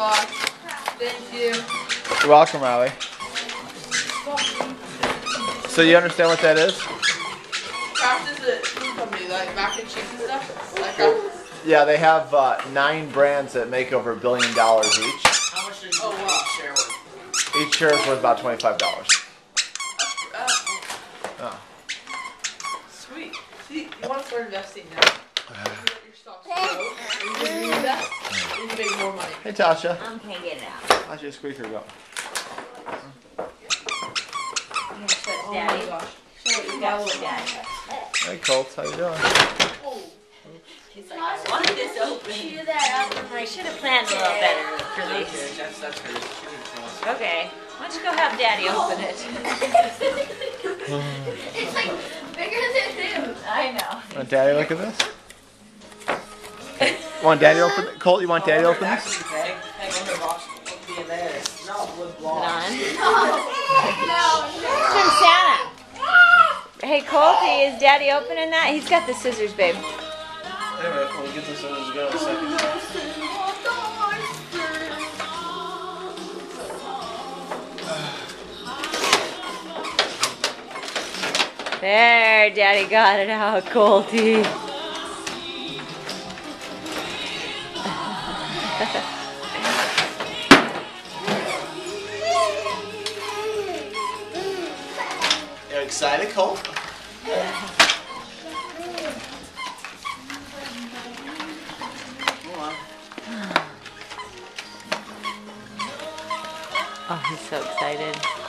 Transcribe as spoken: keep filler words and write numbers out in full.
gosh. Thank you. You're welcome, Riley. So you understand what that is? Kraft is a food company, like mac and cheese and stuff. Like Kraft. Yeah, they have uh, nine brands that make over a billion dollars each. How much did you Oh, wow. share with? Each share is worth about twenty-five dollars. Uh, Oh. sweet. See, you want to start investing now. You let your stocks grow, and you can reinvest, and you make more money. Hey, Tasha. I'm gonna get it out. How's your squeaker go? I'm gonna show Oh Daddy. my gosh. Show what you got for Daddy. Hey, Colt. How you doing? Oh. She's like, I wanted this open. Chew that up. I'm like, should have planned a little better for Okay, these. that's, that's hers. She didn't tell us. Okay. Why don't you go have Daddy open it? It's like bigger than him. I know. Want Daddy look at this? Want Daddy open it? Colt, you want Daddy Oh, open this? actually, Peg, Peg, on her box would be in there. It's not wood Is it block. on? No, It's from Santa. Hey, Colty, is Daddy opening that? He's got the scissors, babe. Anyway, we'll get this as go in a second. There, Daddy got it out, Colty. You excited, Colt? Oh, he's so excited.